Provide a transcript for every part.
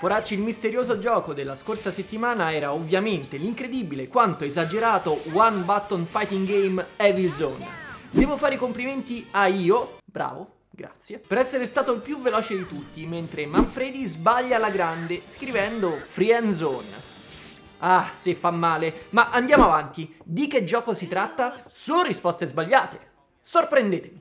Poracci, il misterioso gioco della scorsa settimana era ovviamente l'incredibile quanto esagerato One Button Fighting Game Evil Zone. Devo fare i complimenti a Io, bravo, grazie, per essere stato il più veloce di tutti, mentre Manfredi sbaglia alla grande scrivendo Free End Zone. Ah, se fa male, ma andiamo avanti. Di che gioco si tratta? Solo risposte sbagliate. Sorprendetemi.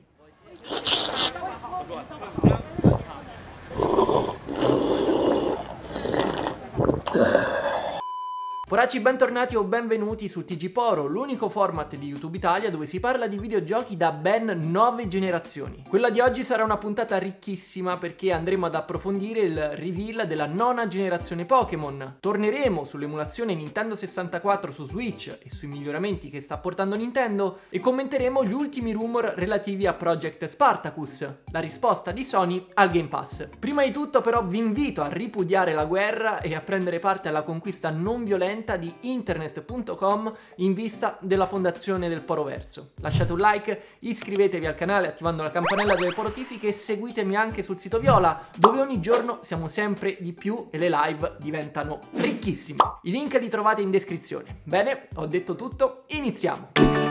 Poracci, bentornati o benvenuti su TG Poro, l'unico format di YouTube Italia dove si parla di videogiochi da ben 9 generazioni. Quella di oggi sarà una puntata ricchissima perché andremo ad approfondire il reveal della 9ª generazione Pokémon. Torneremo sull'emulazione Nintendo 64 su Switch e sui miglioramenti che sta portando Nintendo e commenteremo gli ultimi rumor relativi a Project Spartacus, la risposta di Sony al Game Pass. Prima di tutto però vi invito a ripudiare la guerra e a prendere parte alla conquista non violenta di internet.com in vista della fondazione del Poroverso. Lasciate un like, iscrivetevi al canale attivando la campanella delle notifiche e seguitemi anche sul sito Viola, dove ogni giorno siamo sempre di più e le live diventano ricchissime. I link li trovate in descrizione. Bene, ho detto tutto, iniziamo!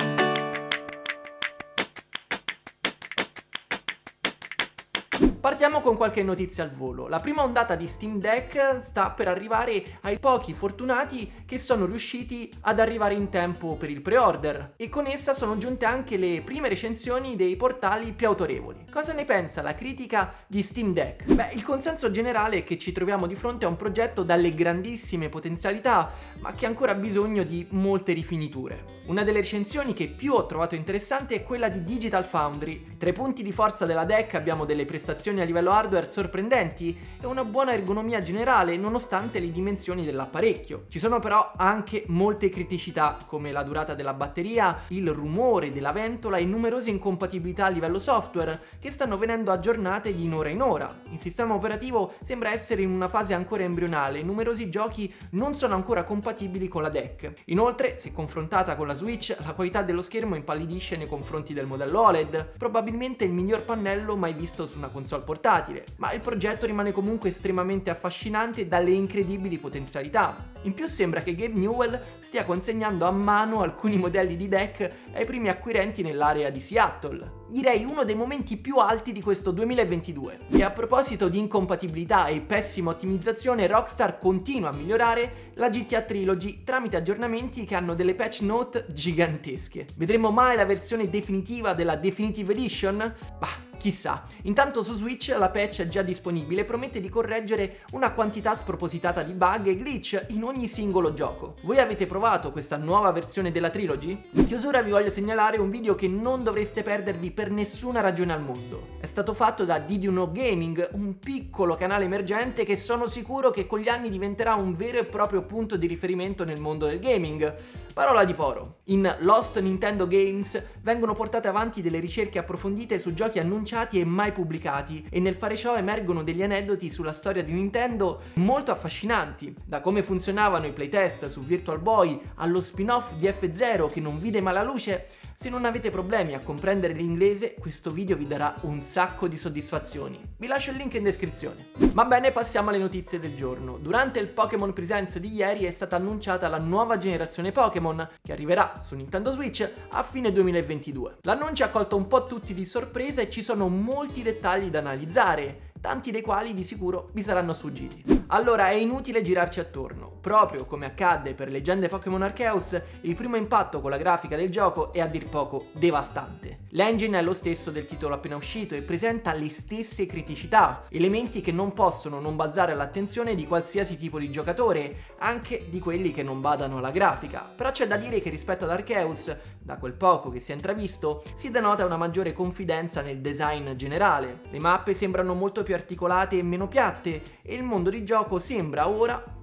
Partiamo con qualche notizia al volo. La prima ondata di Steam Deck sta per arrivare ai pochi fortunati che sono riusciti ad arrivare in tempo per il pre-order e con essa sono giunte anche le prime recensioni dei portali più autorevoli. Cosa ne pensa la critica di Steam Deck? Beh, il consenso generale è che ci troviamo di fronte a un progetto dalle grandissime potenzialità, ma che ha ancora bisogno di molte rifiniture. Una delle recensioni che più ho trovato interessante è quella di Digital Foundry. Tra i punti di forza della Deck abbiamo delle prestazioni a livello hardware sorprendenti e una buona ergonomia generale nonostante le dimensioni dell'apparecchio. Ci sono però anche molte criticità come la durata della batteria, il rumore della ventola e numerose incompatibilità a livello software che stanno venendo aggiornate di ora in ora. Il sistema operativo sembra essere in una fase ancora embrionale e numerosi giochi non sono ancora compatibili con la Deck. Inoltre, se confrontata con la Switch, la qualità dello schermo impallidisce nei confronti del modello OLED, probabilmente il miglior pannello mai visto su una console portatile, ma il progetto rimane comunque estremamente affascinante dalle incredibili potenzialità. In più sembra che Gabe Newell stia consegnando a mano alcuni modelli di Deck ai primi acquirenti nell'area di Seattle. Direi uno dei momenti più alti di questo 2022. E a proposito di incompatibilità e pessima ottimizzazione, Rockstar continua a migliorare la GTA Trilogy tramite aggiornamenti che hanno delle patch note gigantesche. Vedremo mai la versione definitiva della Definitive Edition? Bah, chissà. Intanto su Switch la patch è già disponibile e promette di correggere una quantità spropositata di bug e glitch in ogni singolo gioco. Voi avete provato questa nuova versione della Trilogy? In chiusura vi voglio segnalare un video che non dovreste perdervi per nessuna ragione al mondo. È stato fatto da Did You Know Gaming, un piccolo canale emergente che sono sicuro che con gli anni diventerà un vero e proprio punto di riferimento nel mondo del gaming. Parola di Poro. In Lost Nintendo Games vengono portate avanti delle ricerche approfondite su giochi annunciati e mai pubblicati e nel fare ciò emergono degli aneddoti sulla storia di Nintendo molto affascinanti, da come funzionavano i playtest su Virtual Boy allo spin-off di F0 che non vide mai la luce. Se non avete problemi a comprendere l'inglese, questo video vi darà un sacco di soddisfazioni. Vi lascio il link in descrizione. Va bene, passiamo alle notizie del giorno. Durante il Pokémon Presents di ieri è stata annunciata la nuova generazione Pokémon, che arriverà su Nintendo Switch a fine 2022. L'annuncio ha colto un po' tutti di sorpresa e ci sono molti dettagli da analizzare, tanti dei quali di sicuro vi saranno sfuggiti. Allora è inutile girarci attorno. Proprio come accadde per Leggende Pokémon Arceus, il primo impatto con la grafica del gioco è a dir poco devastante. L'engine è lo stesso del titolo appena uscito e presenta le stesse criticità, elementi che non possono non balzare all'attenzione di qualsiasi tipo di giocatore, anche di quelli che non badano alla grafica. Però c'è da dire che rispetto ad Arceus, da quel poco che si è intravisto, si denota una maggiore confidenza nel design generale. Le mappe sembrano molto più articolate e meno piatte e il mondo di gioco sembra ora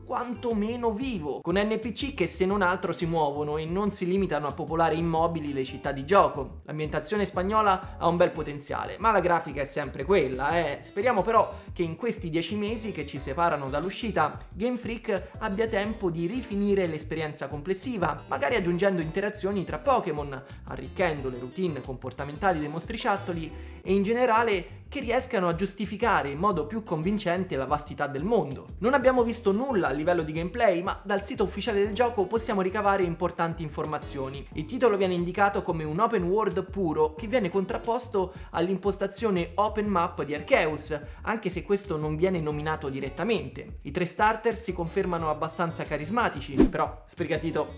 quantomeno vivo, con NPC che se non altro si muovono e non si limitano a popolare immobili le città di gioco. L'ambientazione spagnola ha un bel potenziale, ma la grafica è sempre quella, Speriamo però che in questi 10 mesi che ci separano dall'uscita, Game Freak abbia tempo di rifinire l'esperienza complessiva, magari aggiungendo interazioni tra Pokémon, arricchendo le routine comportamentali dei mostriciattoli e in generale che riescano a giustificare in modo più convincente la vastità del mondo. Non abbiamo visto nulla a livello di gameplay, ma dal sito ufficiale del gioco possiamo ricavare importanti informazioni. Il titolo viene indicato come un open world puro che viene contrapposto all'impostazione open map di Arceus, anche se questo non viene nominato direttamente. I 3 starter si confermano abbastanza carismatici, però Sprigatito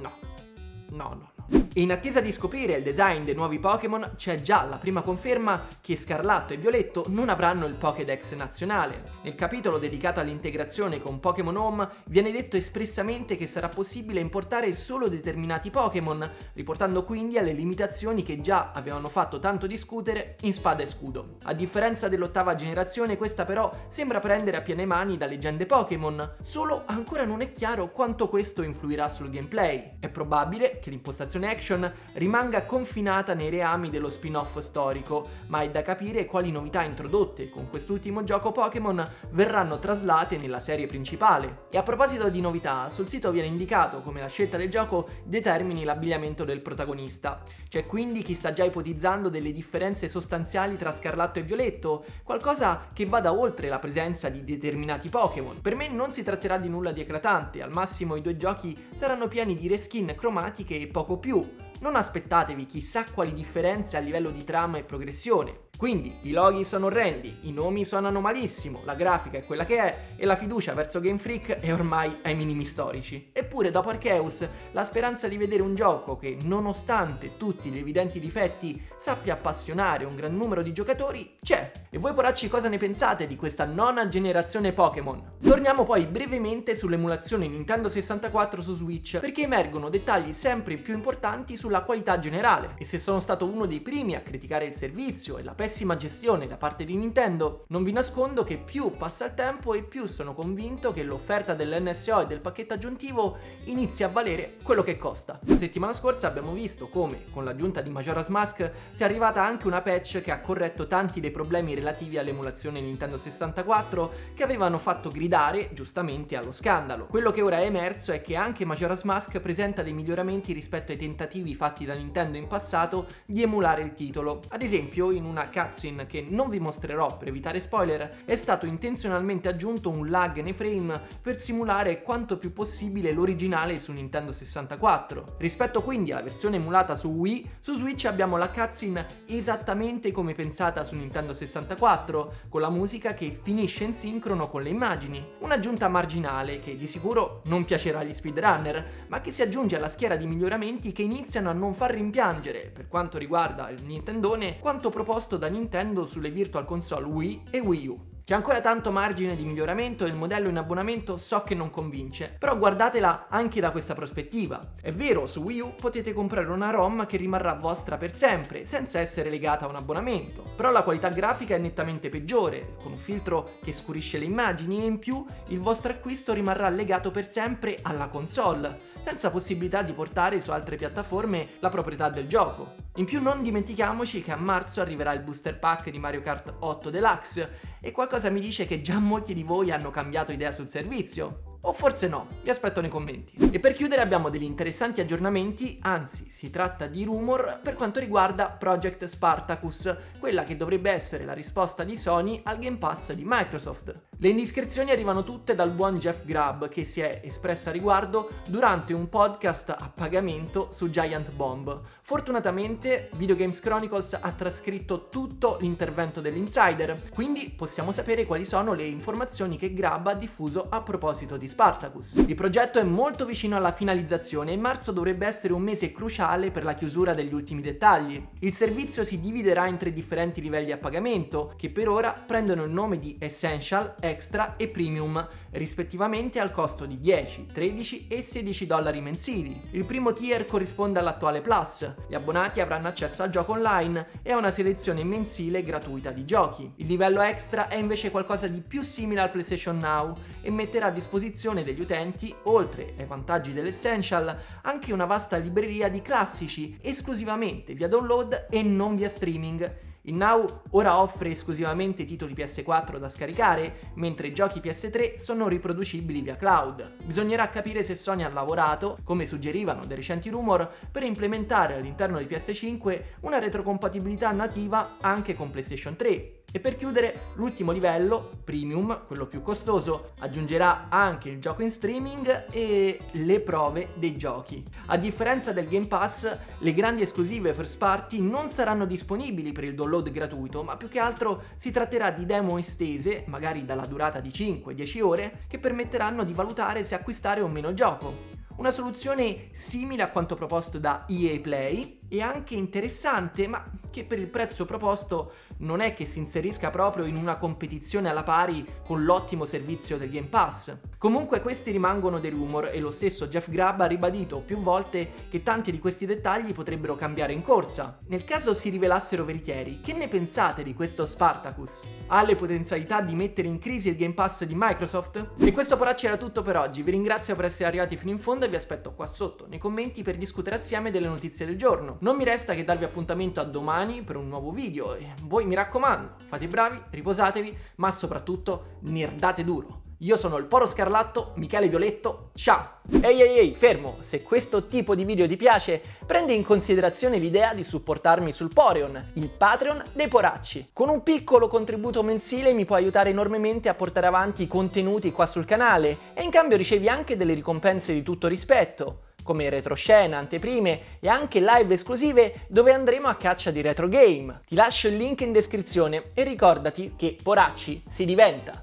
no. E in attesa di scoprire il design dei nuovi Pokémon c'è già la prima conferma che Scarlatto e Violetto non avranno il Pokédex nazionale. Nel capitolo dedicato all'integrazione con Pokémon Home viene detto espressamente che sarà possibile importare solo determinati Pokémon, riportando quindi alle limitazioni che già avevano fatto tanto discutere in Spada e Scudo. A differenza dell'8ª generazione, questa però sembra prendere a piene mani da leggende Pokémon, solo ancora non è chiaro quanto questo influirà sul gameplay. È probabile che l'impostazione action rimanga confinata nei reami dello spin-off storico, ma è da capire quali novità introdotte con quest'ultimo gioco Pokémon verranno traslate nella serie principale. E a proposito di novità, sul sito viene indicato come la scelta del gioco determini l'abbigliamento del protagonista. C'è quindi chi sta già ipotizzando delle differenze sostanziali tra Scarlatto e Violetto, qualcosa che vada oltre la presenza di determinati Pokémon. Per me non si tratterà di nulla di eclatante, al massimo i 2 giochi saranno pieni di reskin cromatiche e poco più. Non aspettatevi chissà quali differenze a livello di trama e progressione. Quindi i loghi sono orrendi, i nomi suonano malissimo, la grafica è quella che è e la fiducia verso Game Freak è ormai ai minimi storici. Eppure dopo Arceus la speranza di vedere un gioco che, nonostante tutti gli evidenti difetti, sappia appassionare un gran numero di giocatori c'è. E voi poracci cosa ne pensate di questa 9ª generazione Pokémon? Torniamo poi brevemente sull'emulazione Nintendo 64 su Switch, perché emergono dettagli sempre più importanti sulla qualità generale. E se sono stato uno dei primi a criticare il servizio e la pessima gestione da parte di Nintendo, non vi nascondo che più passa il tempo e più sono convinto che l'offerta dell'NSO e del pacchetto aggiuntivo inizia a valere quello che costa. La settimana scorsa abbiamo visto come, con l'aggiunta di Majora's Mask, sia arrivata anche una patch che ha corretto tanti dei problemi relativi all'emulazione Nintendo 64 che avevano fatto gridare, giustamente, allo scandalo. Quello che ora è emerso è che anche Majora's Mask presenta dei miglioramenti rispetto ai tentativi fatti da Nintendo in passato di emulare il titolo. Ad esempio, in una cutscene che non vi mostrerò per evitare spoiler, è stato intenzionalmente aggiunto un lag nei frame per simulare quanto più possibile l'originale su Nintendo 64. Rispetto quindi alla versione emulata su Wii, su Switch abbiamo la cutscene esattamente come pensata su Nintendo 64, con la musica che finisce in sincrono con le immagini. Un'aggiunta marginale che di sicuro non piacerà agli speedrunner, ma che si aggiunge alla schiera di miglioramenti che iniziano a non far rimpiangere, per quanto riguarda il Nintendone, quanto proposto da Nintendo sulle Virtual Console Wii e Wii U. C'è ancora tanto margine di miglioramento e il modello in abbonamento so che non convince, però guardatela anche da questa prospettiva. È vero, su Wii U potete comprare una ROM che rimarrà vostra per sempre, senza essere legata a un abbonamento, però la qualità grafica è nettamente peggiore, con un filtro che scurisce le immagini e in più il vostro acquisto rimarrà legato per sempre alla console, senza possibilità di portare su altre piattaforme la proprietà del gioco. In più non dimentichiamoci che a marzo arriverà il booster pack di Mario Kart 8 Deluxe e qualcosa mi dice che già molti di voi hanno cambiato idea sul servizio. O forse no, vi aspetto nei commenti. E per chiudere abbiamo degli interessanti aggiornamenti, anzi si tratta di rumor per quanto riguarda Project Spartacus, quella che dovrebbe essere la risposta di Sony al Game Pass di Microsoft. Le indiscrezioni arrivano tutte dal buon Jeff Grubb che si è espresso a riguardo durante un podcast a pagamento su Giant Bomb. Fortunatamente Video Games Chronicles ha trascritto tutto l'intervento dell'insider, quindi possiamo sapere quali sono le informazioni che Grubb ha diffuso a proposito di Spartacus. Il progetto è molto vicino alla finalizzazione e marzo dovrebbe essere un mese cruciale per la chiusura degli ultimi dettagli. Il servizio si dividerà in 3 differenti livelli a pagamento che per ora prendono il nome di Essential, Extra e Premium, rispettivamente al costo di 10, 13 e 16 dollari mensili. Il primo tier corrisponde all'attuale Plus. Gli abbonati avranno accesso al gioco online e a una selezione mensile gratuita di giochi. Il livello Extra è invece qualcosa di più simile al PlayStation Now e metterà a disposizione degli utenti, oltre ai vantaggi dell'Essential, anche una vasta libreria di classici esclusivamente via download e non via streaming. Il Now ora offre esclusivamente titoli PS4 da scaricare, mentre i giochi PS3 sono riproducibili via cloud. Bisognerà capire se Sony ha lavorato, come suggerivano dei recenti rumor, per implementare all'interno di PS5 una retrocompatibilità nativa anche con PlayStation 3. E per chiudere, l'ultimo livello, Premium, quello più costoso, aggiungerà anche il gioco in streaming e le prove dei giochi. A differenza del Game Pass, le grandi esclusive first party non saranno disponibili per il download gratuito, ma più che altro si tratterà di demo estese, magari dalla durata di 5-10 ore, che permetteranno di valutare se acquistare o meno il gioco. Una soluzione simile a quanto proposto da EA Play e anche interessante, ma che per il prezzo proposto non è che si inserisca proprio in una competizione alla pari con l'ottimo servizio del Game Pass. Comunque questi rimangono dei rumor e lo stesso Jeff Grubb ha ribadito più volte che tanti di questi dettagli potrebbero cambiare in corsa. Nel caso si rivelassero veritieri, che ne pensate di questo Spartacus? Ha le potenzialità di mettere in crisi il Game Pass di Microsoft? E questo poracci era tutto per oggi, vi ringrazio per essere arrivati fino in fondo e vi aspetto qua sotto nei commenti per discutere assieme delle notizie del giorno. Non mi resta che darvi appuntamento a domani per un nuovo video e voi mi raccomando, fate i bravi, riposatevi, ma soprattutto nerdate duro. Io sono il Poro Scarlatto, Michele Violetto, ciao! Ehi, fermo! Se questo tipo di video ti piace, prendi in considerazione l'idea di supportarmi sul Poreon, il Patreon dei poracci. Con un piccolo contributo mensile mi puoi aiutare enormemente a portare avanti i contenuti qua sul canale e in cambio ricevi anche delle ricompense di tutto rispetto, come retroscena, anteprime e anche live esclusive dove andremo a caccia di retro game. Ti lascio il link in descrizione e ricordati che poracci si diventa!